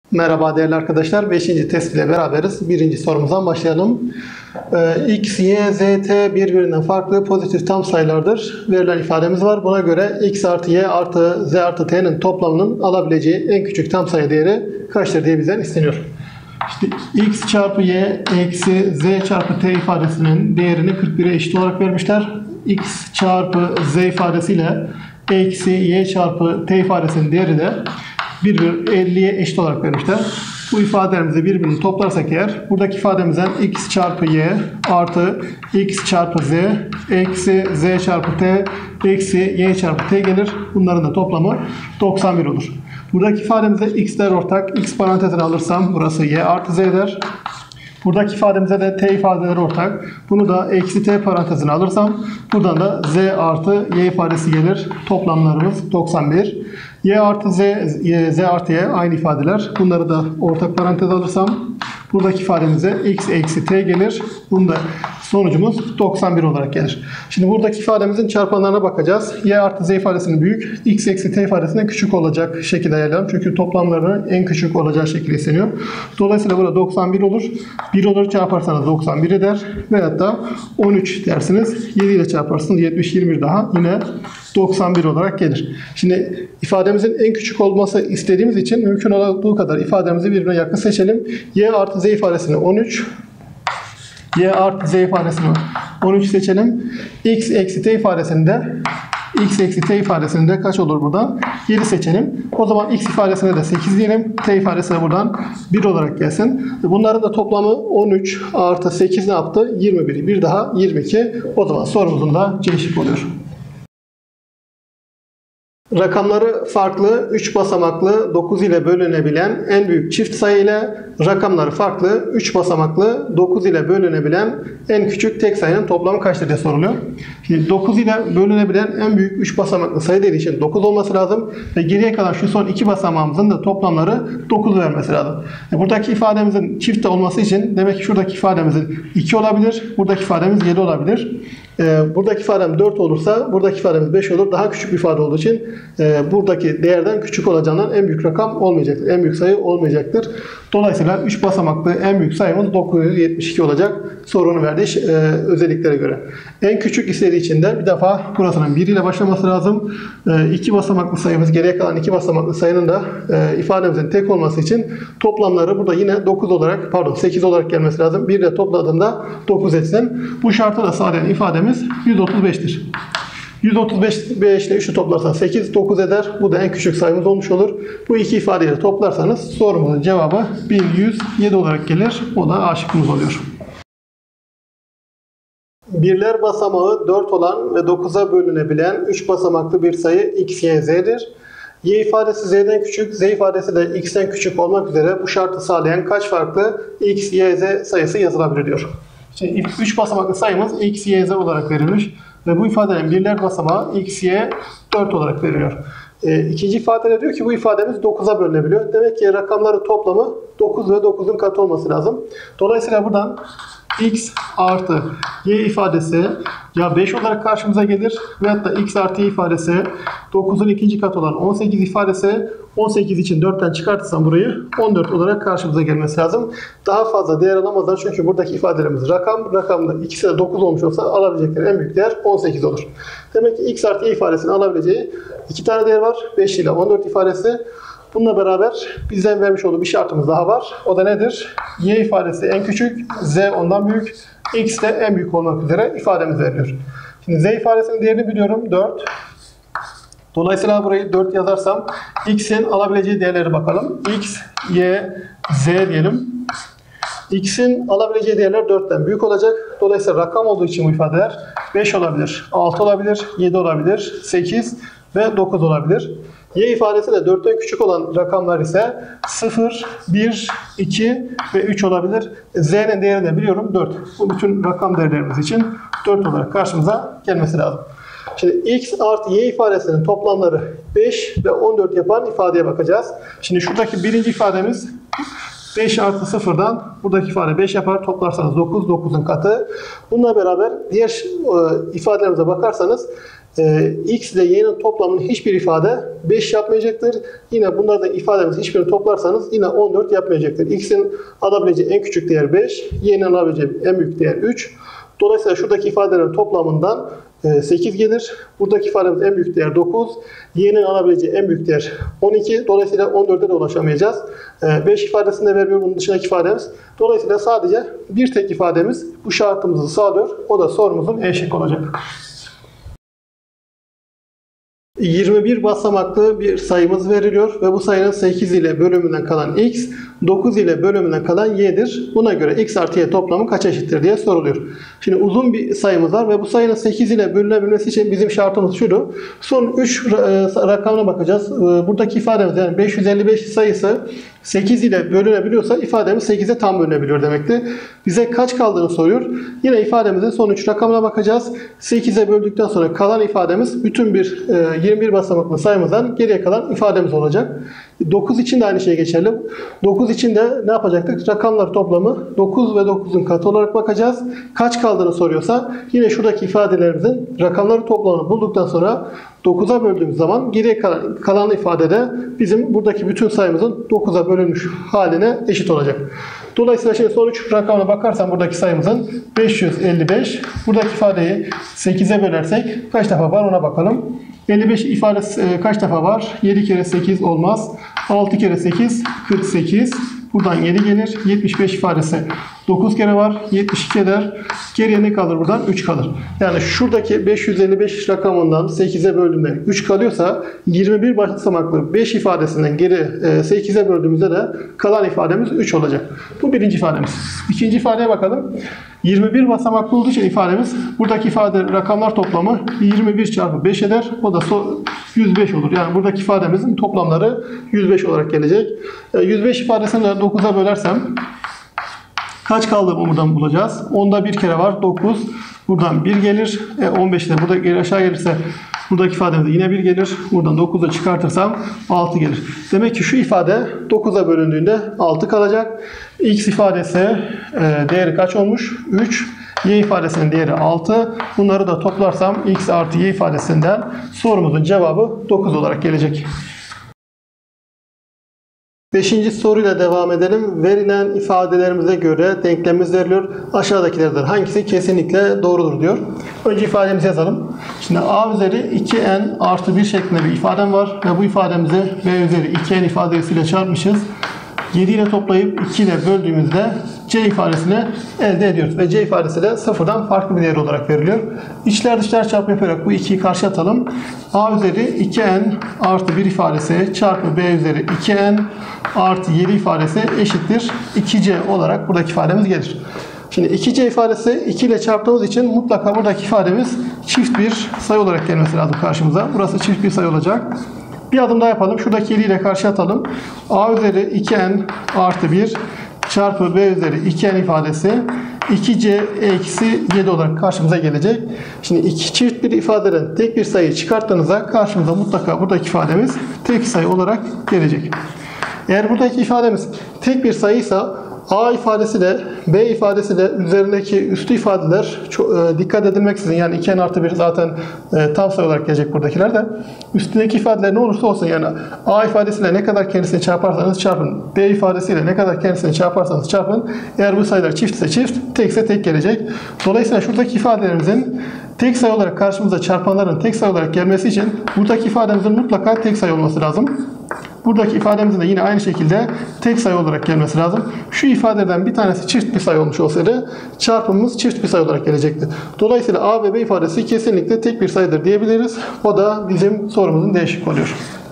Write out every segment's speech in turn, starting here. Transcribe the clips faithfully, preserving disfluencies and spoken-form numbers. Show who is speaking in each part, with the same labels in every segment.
Speaker 1: Merhaba değerli arkadaşlar. beşinci test ile beraberiz. Birinci sorumuzdan başlayalım. Ee, x, y, z, t birbirinden farklı pozitif tam sayılardır. Verilen ifademiz var. Buna göre x artı y artı z artı t'nin toplamının alabileceği en küçük tam sayı değeri kaçtır diye bizden isteniyor. İşte x çarpı y eksi z çarpı t ifadesinin değerini kırk bire eşit olarak vermişler. X çarpı z ifadesiyle eksi y çarpı t ifadesinin değeri de bir bölü elliye eşit olarak vermişler. Bu ifadelerimizi birbirini toplarsak eğer buradaki ifademizden x çarpı y artı x çarpı z eksi z çarpı t eksi y çarpı t gelir. Bunların da toplamı doksan bir olur. Buradaki ifademizde x'ler ortak. X parantezine alırsam burası y artı z der. Buradaki ifademize de t ifadeleri ortak. Bunu da eksi t parantezine alırsam buradan da z artı y ifadesi gelir. Toplamlarımız doksan bir. Y artı z, y, z artı y aynı ifadeler. Bunları da ortak parantez alırsam buradaki ifademize x eksi t gelir. Bunda sonucumuz doksan bir olarak gelir. Şimdi buradaki ifademizin çarpanlarına bakacağız. Y artı z ifadesinin büyük, x eksi t ifadesine küçük olacak şekilde ayarlayalım. Çünkü toplamları en küçük olacağı şekilde isteniyor. Dolayısıyla burada doksan bir olur. bir olur çarparsanız doksan bir eder. Veyahut da on üç dersiniz. yedi ile çarparsınız. yetmiş, yirmi bir daha yine doksan bir olarak gelir. Şimdi ifademizin en küçük olması istediğimiz için mümkün olduğu kadar ifademizi birbirine yakın seçelim. Y artı z ifadesini on üç, y artı z ifadesini on üç seçelim. X eksi t ifadesinde x eksi t ifadesinde kaç olur buradan? yedi seçelim. O zaman x ifadesine de sekiz diyelim. T ifadesine buradan bir olarak gelsin. Bunların da toplamı on üç artı sekiz ne yaptı? yirmi bir. Bir daha yirmi iki. O zaman sorumuzun da C şıkkı oluyor. Rakamları farklı, üç basamaklı, dokuz ile bölünebilen en büyük çift sayı ile rakamları farklı, üç basamaklı, dokuz ile bölünebilen en küçük tek sayının toplamı kaçtır diye soruluyor. Şimdi dokuz ile bölünebilen en büyük üç basamaklı sayı dediği için dokuz olması lazım ve geriye kalan şu son iki basamağımızın da toplamları dokuz vermesi lazım. Buradaki ifademizin çift olması için demek ki şuradaki ifademizin iki olabilir, buradaki ifademiz yedi olabilir. Buradaki ifadem dört olursa buradaki ifademiz beş olur. Daha küçük bir ifade olduğu için e, buradaki değerden küçük olacağından en büyük rakam olmayacaktır. En büyük sayı olmayacaktır. Dolayısıyla üç basamaklı en büyük sayımız dokuz yüz yetmiş iki olacak. Sorunun verdiği e, özelliklere göre. En küçük istediği için de bir defa burasının bir ile başlaması lazım. E, iki basamaklı sayımız geriye kalan iki basamaklı sayının da e, ifademizin tek olması için toplamları burada yine dokuz olarak pardon sekiz olarak gelmesi lazım. bir ile topladığında dokuz etsin. Bu şartı da sağlayan ifademiz yüz otuz beş'tir. yüz otuz beş ile üç'ü toplarsan sekiz, dokuz eder. Bu da en küçük sayımız olmuş olur. Bu iki ifadeyi de toplarsanız sorumuzun cevabı bin yüz yedi olarak gelir. O da A şıkkımız oluyor. Birler basamağı dört olan ve dokuz'a bölünebilen üç basamaklı bir sayı x, y, z'dir. Y ifadesi z'den küçük, z ifadesi de x'ten küçük olmak üzere bu şartı sağlayan kaç farklı x, y, z sayısı yazılabilir diyor. Şimdi üç basamaklı sayımız x, y, z olarak verilmiş. Ve bu ifadelerin birler basamağı x, y, dört olarak veriliyor. E, ikinci ifadede diyor ki bu ifademiz dokuz'a bölünebiliyor. Demek ki rakamları toplamı dokuz ve dokuz'un katı olması lazım. Dolayısıyla buradan x artı y ifadesi ya beş olarak karşımıza gelir veyahut da x artı y ifadesi dokuz'un ikinci katı olan on sekiz ifadesi on sekiz için dört'ten çıkartırsam burayı on dört olarak karşımıza gelmesi lazım. Daha fazla değer alamazlar çünkü buradaki ifadelerimiz rakam. Rakamda ikisi de dokuz olmuş olsa alabilecekleri en büyük değer on sekiz olur. Demek ki x artı y ifadesini alabileceği iki tane değer var. beş ile on dört ifadesi. Bununla beraber bizden vermiş olduğu bir şartımız daha var. O da nedir? Y ifadesi en küçük, z ondan büyük, x de en büyük olmak üzere ifademiz veriliyor. Şimdi z ifadesinin değerini biliyorum dört. Dolayısıyla burayı dört yazarsam x'in alabileceği değerleri bakalım. X, y, z diyelim. X'in alabileceği değerler dört'ten büyük olacak. Dolayısıyla rakam olduğu için bu ifadeler beş olabilir, altı olabilir, yedi olabilir, sekiz ve dokuz olabilir. Y ifadesi de dört'ten küçük olan rakamlar ise sıfır, bir, iki ve üç olabilir. Z'nin değerini de biliyorum dört. Bu bütün rakam değerlerimiz için dört olarak karşımıza gelmesi lazım. Şimdi x artı y ifadesinin toplamları beş ve on dört yapan ifadeye bakacağız. Şimdi şuradaki birinci ifademiz beş artı sıfır'dan buradaki ifade beş yapar. Toplarsanız dokuz, dokuz'un katı. Bununla beraber diğer e, ifadelerimize bakarsanız e, x ile y'nin toplamının hiçbir ifade beş yapmayacaktır. Yine bunlardan ifademiz hiçbirini toplarsanız yine on dört yapmayacaktır. X'in alabileceği en küçük değer beş, y'nin alabileceği en büyük değer üç. Dolayısıyla şuradaki ifadelerin toplamından sekiz gelir. Buradaki ifademiz en büyük değer dokuz. Y'nin alabileceği en büyük değer on iki. Dolayısıyla on dörde de ulaşamayacağız. beş ifadesini de vermiyor bunun dışındaki ifademiz. Dolayısıyla sadece bir tek ifademiz bu şartımızı sağlıyor. O da sorumuzun E şıkkı olacak. yirmi bir basamaklı bir sayımız veriliyor ve bu sayının sekiz ile bölümünden kalan x, dokuz ile bölümünden kalan y'dir. Buna göre x artı y toplamı kaç eşittir diye soruluyor. Şimdi uzun bir sayımız var ve bu sayının sekiz ile bölünebilmesi için bizim şartımız şuydu. Son üç rakamına bakacağız. Buradaki ifademiz yani beş yüz elli beş sayısı sekiz ile bölünebiliyorsa ifademiz sekize tam bölünebiliyor demekti. Bize kaç kaldığını soruyor. Yine ifademizin son üç rakamına bakacağız. sekize böldükten sonra kalan ifademiz bütün bir yirmi bir basamaklı sayımızdan geriye kalan ifademiz olacak. dokuz için de aynı şey geçerli. dokuz için de ne yapacaktık? Rakamlar toplamı dokuz ve dokuzun katı olarak bakacağız. Kaç kaldığını soruyorsa yine şuradaki ifadelerimizin rakamları toplamını bulduktan sonra dokuza böldüğümüz zaman geriye kalan, kalan ifadede bizim buradaki bütün sayımızın dokuza bölünmüş haline eşit olacak. Dolayısıyla şimdi son üç rakamına bakarsam buradaki sayımızın beş yüz elli beş. Buradaki ifadeyi sekize bölersek kaç defa var ona bakalım. elli beş ifadesi kaç defa var? yedi kere sekiz olmaz. altı kere sekiz kırk sekiz. Buradan yedi gelir. yetmiş beş ifadesi dokuz kere var. yetmiş iki eder. Geriye ne kalır buradan? üç kalır. Yani şuradaki beş yüz elli beş rakamından sekize böldüğümde üç kalıyorsa yirmi bir basamaklı beş ifadesinden geri sekize böldüğümüzde de kalan ifademiz üç olacak. Bu birinci ifademiz. İkinci ifadeye bakalım. yirmi bir basamaklı olduğu için ifademiz buradaki ifade rakamlar toplamı yirmi bir çarpı beş eder. O da yüz beş olur. Yani buradaki ifademizin toplamları yüz beş olarak gelecek. yüz beş ifadesini de dokuza bölersem kaç kaldığını buradan bulacağız. onda bir kere var. dokuz. Buradan bir gelir. E, on beş de burada geri aşağı gelirse buradaki ifademiz yine bir gelir. Buradan dokuza çıkartırsam altı gelir. Demek ki şu ifade dokuza bölündüğünde altı kalacak. X ifadesi e, değeri kaç olmuş? üç. Y ifadesinin değeri altı. Bunları da toplarsam X artı Y ifadesinden sorumuzun cevabı dokuz olarak gelecek. Beşinci soruyla devam edelim. Verilen ifadelerimize göre denklemimiz veriliyor. Aşağıdakilerden hangisi kesinlikle doğrudur diyor. Önce ifademizi yazalım. Şimdi a üzeri iki n artı bir şeklinde bir ifadem var. Ve bu ifademizi b üzeri iki n ifadesiyle çarpmışız. yedi ile toplayıp iki ile böldüğümüzde c ifadesini elde ediyoruz. Ve c ifadesi de sıfırdan farklı bir değer olarak veriliyor. İçler dışlar çarpımı yaparak bu ikiyi karşı atalım. A üzeri iki n artı bir ifadesi çarpı b üzeri iki n artı yedi ifadesi eşittir iki c olarak buradaki ifademiz gelir. Şimdi iki c ifadesi iki ile çarptığımız için mutlaka buradaki ifademiz çift bir sayı olarak gelmesi lazım karşımıza. Burası çift bir sayı olacak. Bir adım daha yapalım. Şuradaki yedi ile karşı atalım. A üzeri iki n artı bir çarpı b üzeri iki n ifadesi iki c eksi yedi olarak karşımıza gelecek. Şimdi iki çift bir ifadeden tek bir sayıyı çıkarttığınızda karşımıza mutlaka buradaki ifademiz tek sayı olarak gelecek. Eğer buradaki ifademiz tek bir sayıysa A ifadesiyle B ifadesiyle üzerindeki üstü ifadeler çok, e, dikkat edilmeksizin yani iki n artı bir zaten e, tam sayı olarak gelecek buradakiler de üstündeki ifadeler ne olursa olsun yani A ifadesiyle ne kadar kendisini çarparsanız çarpın, B ifadesiyle ne kadar kendisini çarparsanız çarpın, eğer bu sayılar çiftse çift, tekse tek gelecek. Dolayısıyla şuradaki ifadelerimizin tek sayı olarak karşımıza çarpanların tek sayı olarak gelmesi için buradaki ifademizin mutlaka tek sayı olması lazım. Buradaki ifademizin de yine aynı şekilde tek sayı olarak gelmesi lazım. Şu ifadeden bir tanesi çift bir sayı olmuş olsaydı çarpımımız çift bir sayı olarak gelecekti. Dolayısıyla A ve B ifadesi kesinlikle tek bir sayıdır diyebiliriz. O da bizim sorumuzun D şıkkı oluyor.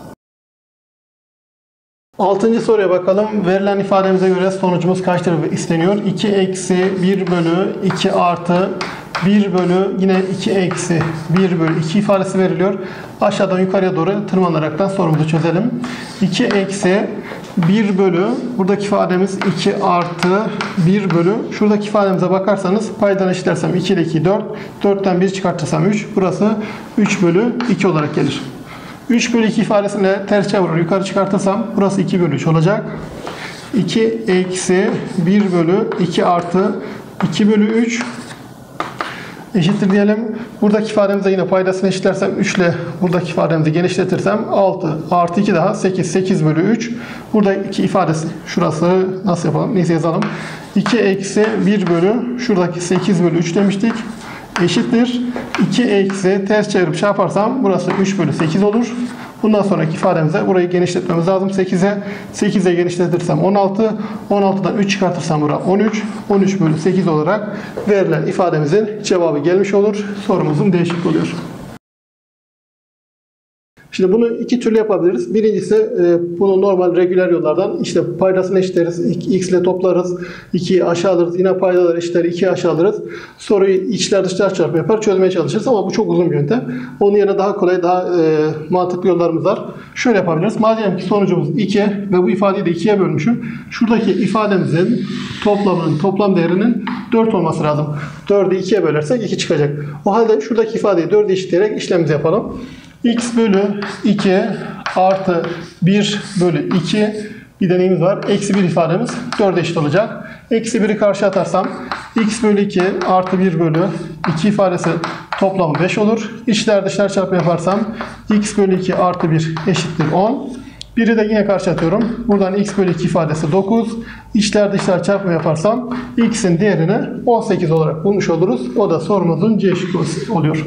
Speaker 1: Altıncı soruya bakalım. Verilen ifademize göre sonucumuz kaçtır isteniyor? iki eksi bir bölü iki artı bir bölü yine iki eksi bir bölü iki ifadesi veriliyor. Aşağıdan yukarıya doğru tırmanaraktan sorumuzu çözelim. iki eksi bir bölü buradaki ifademiz iki artı bir bölü şuradaki ifademize bakarsanız paydan eşitlersem iki ile iki dört, dörtten bir çıkartırsam üç, burası üç bölü iki olarak gelir. üç bölü iki ifadesini ters çevirir yukarı çıkartırsam burası iki bölü üç olacak. iki eksi bir bölü iki artı iki bölü üç Eşittir diyelim. Buradaki ifademize yine paydasını eşitlersem üç ile buradaki ifademizi genişletirsem altı artı iki daha sekiz. sekiz bölü üç. Buradaki ifadesi şurası nasıl yapalım? Neyse yazalım. iki eksi bir bölü şuradaki sekiz bölü üç demiştik. Eşittir. iki eksi ters çevirip şey yaparsam burası üç bölü sekiz olur. Bundan sonraki ifademize burayı genişletmemiz lazım. sekize. sekize genişletirsem on altı. on altıdan üç çıkartırsam burası on üç. on üç bölü sekiz olarak verilen ifademizin cevabı gelmiş olur. Sorumuzun değişik oluyor. Şimdi bunu iki türlü yapabiliriz. Birincisi e, bunu normal regüler yollardan işte paydasını eşitleriz. X ile toplarız. ikiyi aşağı alırız. Yine paydaları eşitler. ikiyi aşağı alırız. Soruyu içler dışlar çarpımı yapar. Çözmeye çalışırız ama bu çok uzun bir yöntem. Onun yerine daha kolay, daha e, mantıklı yollarımız var. Şöyle yapabiliriz. Madem ki sonucumuz iki ve bu ifadeyi de ikiye bölmüşüm. Şuradaki ifademizin toplamının, toplam değerinin dört olması lazım. dördü ikiye bölersek iki çıkacak. O halde şuradaki ifadeyi dörde eşitleyerek işlemimizi yapalım. X bölü iki artı bir bölü iki bir deneyimiz var. Eksi bir ifademiz dörde eşit olacak. Eksi biri karşı atarsam x bölü iki artı bir bölü iki ifadesi toplamı beş olur. İçler dışlar çarpımı yaparsam x bölü iki artı bir eşittir on. biri de yine karşı atıyorum. Buradan x bölü iki ifadesi dokuz. İçler dışlar çarpımı yaparsam x'in değerini on sekiz olarak bulmuş oluruz. O da sorumuzun C şıkkı oluyor.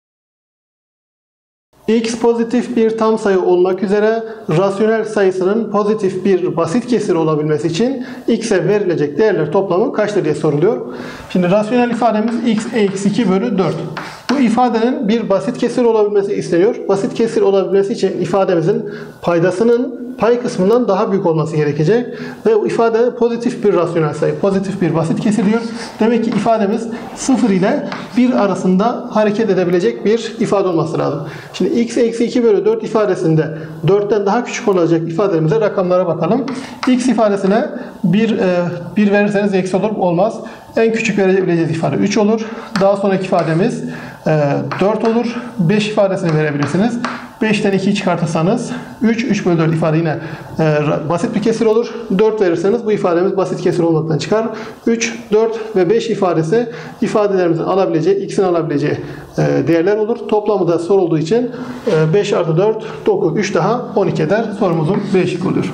Speaker 1: X pozitif bir tam sayı olmak üzere rasyonel sayısının pozitif bir basit kesir olabilmesi için x'e verilecek değerler toplamı kaçtır diye soruluyor. Şimdi rasyonel ifademiz x eksi iki bölü dört. Bu ifadenin bir basit kesir olabilmesi isteniyor. Basit kesir olabilmesi için ifademizin paydasının pay kısmından daha büyük olması gerekecek. Ve bu ifade pozitif bir rasyonel sayı. Pozitif bir basit kesir diyor. Demek ki ifademiz sıfır ile bir arasında hareket edebilecek bir ifade olması lazım. Şimdi x eksi iki bölü dört ifadesinde dörtten daha küçük olacak ifadelerimize rakamlara bakalım. X ifadesine bir, bir verirseniz eksi olur olmaz. En küçük verebileceğiniz ifade üç olur. Daha sonraki ifademiz dört olur. beş ifadesini verebilirsiniz. beşten ikiyi çıkartırsanız üç, üç bölü dört ifade yine e, basit bir kesir olur. dört verirseniz bu ifademiz basit kesir olmaktan çıkar. üç, dört ve beş ifadesi ifadelerimizin alabileceği, x'in alabileceği e, değerler olur. Toplamı da sorulduğu için e, beş artı dört, dokuz, üç daha on iki eder. Sorumuzun B şıkkı oluyor.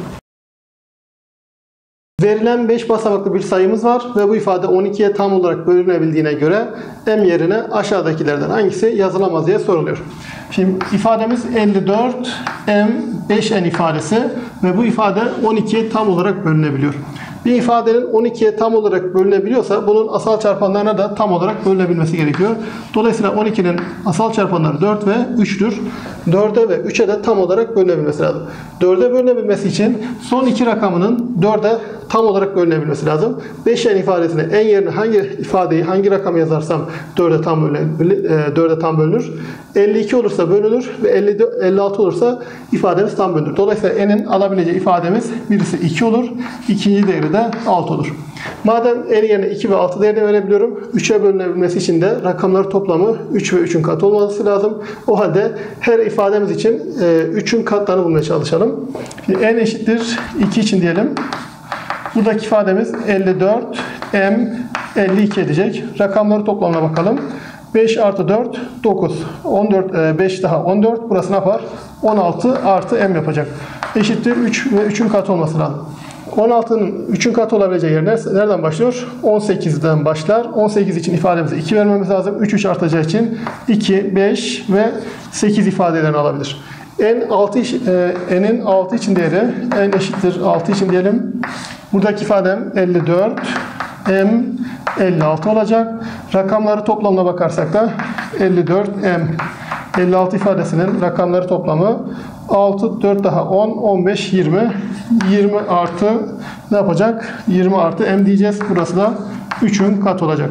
Speaker 1: Verilen beş basamaklı bir sayımız var ve bu ifade on ikiye tam olarak bölünebildiğine göre m yerine aşağıdakilerden hangisi yazılamaz diye soruluyor. Şimdi ifademiz elli dört m beş n ifadesi ve bu ifade on ikiye tam olarak bölünebiliyor. Bir ifadenin on ikiye tam olarak bölünebiliyorsa bunun asal çarpanlarına da tam olarak bölünebilmesi gerekiyor. Dolayısıyla on ikinin asal çarpanları dört ve üç'tür. dörde ve üç'e de tam olarak bölünebilmesi lazım. dörde bölünebilmesi için son iki rakamının dörde tam olarak bölünebilmesi lazım. beş n ifadesine en yerine hangi ifadeyi, hangi rakamı yazarsam dörde tam bölünür. dörde tam bölünür. elli iki olursa bölünür ve elli, elli altı olursa ifademiz tam bölünür. Dolayısıyla n'in alabileceği ifademiz birisi iki olur. İkinci değeri de altı olur. Madem n yerine iki ve altı değerini verebiliyorum, üç'e bölünebilmesi için de rakamları toplamı üç ve üç'ün katı olması lazım. O halde her ifademiz için üç'ün katlarını bulmaya çalışalım. Şimdi n eşittir iki için diyelim. Buradaki ifademiz elli dört, m elli iki edecek. Rakamları toplamına bakalım. beş artı dört, dokuz. on dört, beş daha on dört. Burası ne yapar? on altı artı m yapacak. Eşittir üç ve üç'ün katı olması lazım. on altının üç'ün katı olabileceği yer nereden başlıyor? on sekiz'den başlar. on sekiz için ifademize iki vermemiz lazım. üç, üç artacağı için iki, beş ve sekiz ifadelerini alabilir. n altı, n'in altı için değeri n eşittir altı için diyelim. Buradaki ifadem elli dört, m elli altı olacak. Rakamları toplamına bakarsak da elli dört, m elli altı ifadesinin rakamları toplamı altı, dört daha on, on beş, yirmi. yirmi artı ne yapacak? yirmi artı m diyeceğiz. Burası da üç'ün katı olacak.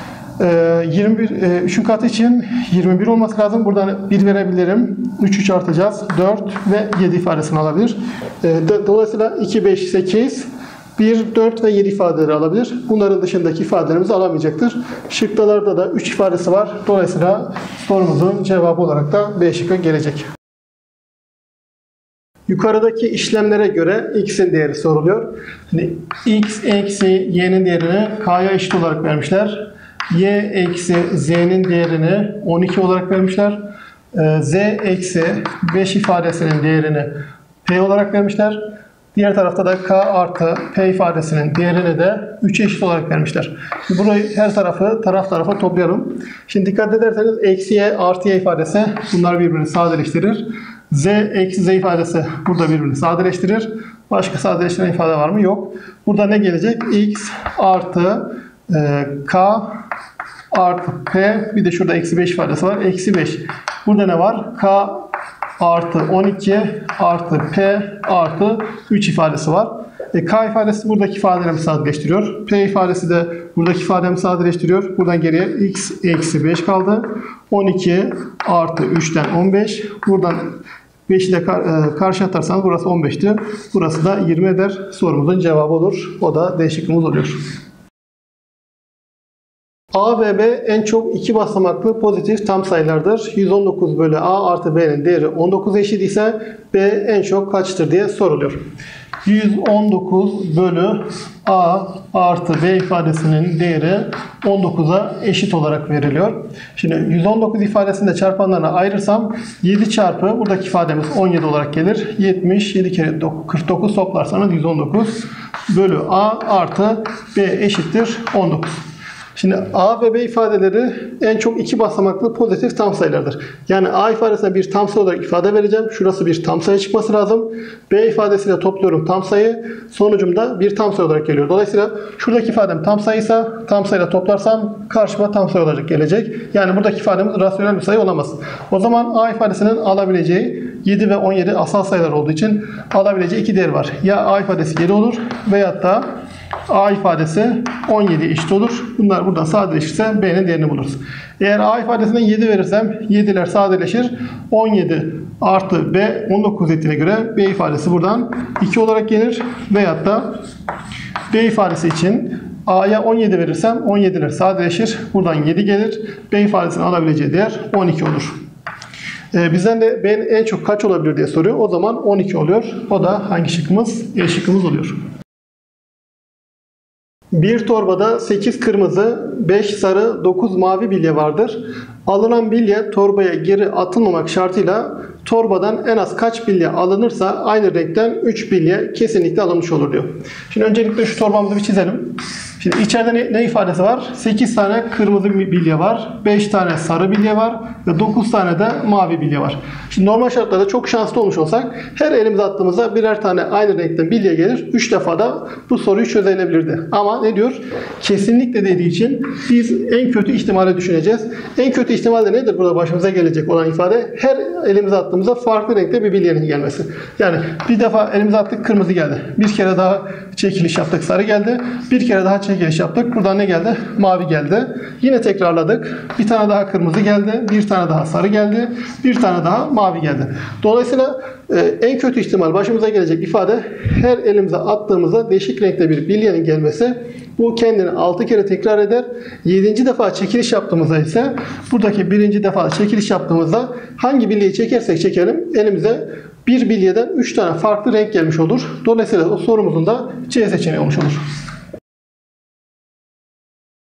Speaker 1: yirmi bir, üç'ün katı için yirmi bir olması lazım. Buradan bir verebilirim. üç, üç artacağız. dört ve yedi ifadesini alabilir. Dolayısıyla iki, beş, sekiz, bir, dört ve yedi ifadeleri alabilir. Bunların dışındaki ifadelerimizi alamayacaktır. Şıklarda da üç ifadesi var. Dolayısıyla sorumuzun cevabı olarak da B şıkkı gelecek. Yukarıdaki işlemlere göre x'in değeri soruluyor. Şimdi x eksi y'nin değerini k'ya eşit olarak vermişler. y eksi z'nin değerini on iki olarak vermişler. Z eksi beş ifadesinin değerini p olarak vermişler. Diğer tarafta da k artı p ifadesinin değerini de üçe eşit olarak vermişler. Burayı her tarafı taraf tarafa toplayalım. Şimdi dikkat ederseniz eksi y artı y ifadesi bunlar birbirini sadeleştirir. Z eksi z ifadesi burada birbirini sadeleştirir. Başka sadeleştiren ifade var mı? Yok. Burada ne gelecek? X artı e, k artı p, bir de şurada eksi beş ifadesi var. Eksi beş. Burada ne var? K artı on iki artı p artı üç ifadesi var. E, K ifadesi buradaki ifadelerimi sadeleştiriyor. P ifadesi de buradaki ifademi sadeleştiriyor. Buradan geriye x eksi beş kaldı. on iki artı üçten on beş. Buradan beşi de kar, e, karşı atarsanız burası on beşti. Burası da yirmi eder. Sorumuzun cevabı olur. O da D şıkkımız oluyor. A ve B en çok iki basamaklı pozitif tam sayılardır. yüz on dokuz bölü A artı B'nin değeri on dokuza eşit ise B en çok kaçtır diye soruluyor. yüz on dokuz bölü A artı B ifadesinin değeri on dokuza eşit olarak veriliyor. Şimdi yüz on dokuz ifadesini de çarpanlarına ayırırsam yedi çarpı buradaki ifademiz on yedi olarak gelir. yetmiş, yedi kere kırk dokuz toplarsanız yüz on dokuz bölü A artı B eşittir on dokuz. Şimdi A ve B ifadeleri en çok iki basamaklı pozitif tam sayılardır. Yani A ifadesine bir tam sayı olarak ifade vereceğim. Şurası bir tam sayı çıkması lazım. B ifadesiyle topluyorum tam sayı. Sonucumda bir tam sayı olarak geliyor. Dolayısıyla şuradaki ifadem tam sayıysa tam sayıyla toplarsam karşıma tam sayı olarak gelecek. Yani buradaki ifademiz rasyonel bir sayı olamaz. O zaman A ifadesinin alabileceği yedi ve on yedi asal sayılar olduğu için alabileceği iki değer var. Ya A ifadesi yedi olur veyahut da A ifadesi on yedi eşit olur. Bunlar buradan sadeleşirse B'nin değerini buluruz. Eğer A ifadesinden yedi verirsem yediler sadeleşir. on yedi artı B on dokuz ettiğine göre B ifadesi buradan iki olarak gelir. Veyahut da B ifadesi için A'ya on yedi verirsem on yediler sadeleşir. Buradan yedi gelir. B ifadesinin alabileceği değer on iki olur. Ee, bizden de B'nin en çok kaç olabilir diye soruyor. O zaman on iki oluyor. O da hangi şıkkımız? E şıkkımız oluyor. Bir torbada sekiz kırmızı, beş sarı, dokuz mavi bilye vardır. Alınan bilye torbaya geri atılmamak şartıyla torbadan en az kaç bilye alınırsa aynı renkten üç bilye kesinlikle alınmış olur diyor. Şimdi öncelikle şu torbamızı bir çizelim. Şimdi içeride ne, ne ifadesi var? sekiz tane kırmızı bilye var, beş tane sarı bilye var ve dokuz tane de mavi bilye var. Şimdi normal şartlarda çok şanslı olmuş olsak her elimize attığımızda birer tane aynı renkten bilye gelir. üç defa da bu soruyu çözülebilirdi. Ama ne diyor? Kesinlikle dediği için biz en kötü ihtimali düşüneceğiz. En kötü ihtimal de nedir burada başımıza gelecek olan ifade? Her elimize attığımızda farklı renkte bir bilyenin gelmesi. Yani bir defa elimize attık kırmızı geldi. Bir kere daha çekiliş yaptık sarı geldi. Bir kere daha çekiliş yaptık. Buradan ne geldi? Mavi geldi. Yine tekrarladık. Bir tane daha kırmızı geldi. Bir tane daha sarı geldi. Bir tane daha mavi geldi. Dolayısıyla e, en kötü ihtimal başımıza gelecek ifade her elimize attığımızda değişik renkte bir bilyenin gelmesi. Bu kendini altı kere tekrar eder. yedinci defa çekiliş yaptığımızda ise buradaki birinci defa çekiliş yaptığımızda hangi bilyeyi çekersek çekelim elimize bir bilyeden üç tane farklı renk gelmiş olur. Dolayısıyla o sorumuzun da C seçeneği olmuş olur.